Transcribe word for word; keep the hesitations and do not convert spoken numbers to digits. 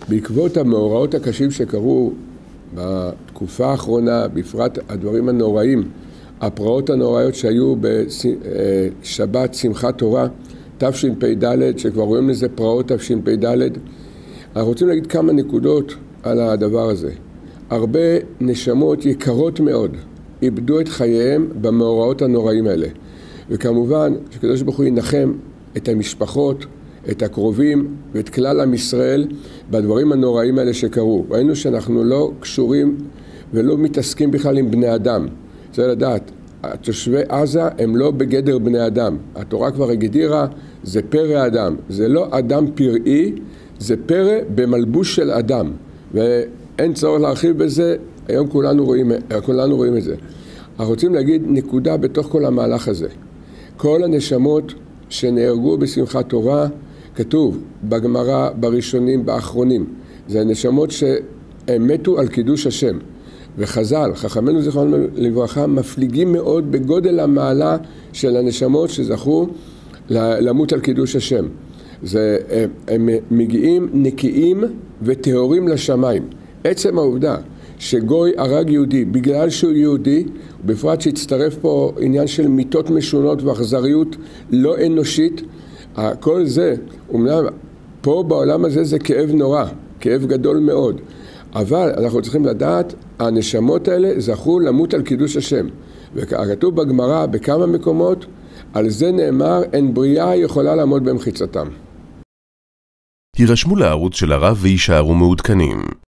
בעקבות המאורעות הקשים שקרו בתקופה האחרונה, בפרט הדברים הנוראים, הפרעות הנוראיות שהיו בשבת שמחת תורה, תשפ"ד, שכבר רואים לזה פרעות תשפ"ד, אנחנו רוצים להגיד כמה נקודות על הדבר הזה. הרבה נשמות יקרות מאוד איבדו את חייהם במאורעות הנוראים האלה. וכמובן שקדוש ברוך הוא ינחם את המשפחות, את הקרובים ואת כלל עם ישראל בדברים הנוראים האלה שקרו. ראינו שאנחנו לא קשורים ולא מתעסקים בכלל עם בני אדם. צריך לדעת, תושבי עזה הם לא בגדר בני אדם. התורה כבר הגדירה, זה פרא אדם. זה לא אדם פראי, זה פרא במלבוש של אדם. ואין צורך להרחיב בזה, היום כולנו רואים, כולנו רואים את זה. אנחנו רוצים להגיד נקודה בתוך כל המהלך הזה. כל הנשמות שנהרגו בשמחת תורה, כתוב בגמרא, בראשונים, באחרונים. זה הנשמות שהם מתו על קידוש השם. וחז"ל, חכמינו זיכרונם לברכה, מפליגים מאוד בגודל המעלה של הנשמות שזכו למות על קידוש השם. זה, הם מגיעים נקיים וטהורים לשמיים. עצם העובדה שגוי הרג יהודי בגלל שהוא יהודי, בפרט שהצטרף פה עניין של מיתות משונות ואכזריות לא אנושית, כל זה, אומנם פה בעולם הזה זה כאב נורא, כאב גדול מאוד, אבל אנחנו צריכים לדעת, הנשמות האלה זכו למות על קידוש השם. וכתוב בגמרא בכמה מקומות, על זה נאמר, אין בריאה יכולה לעמוד במחיצתם. הירשמו לערוץ של הרב וישארו מעודכנים.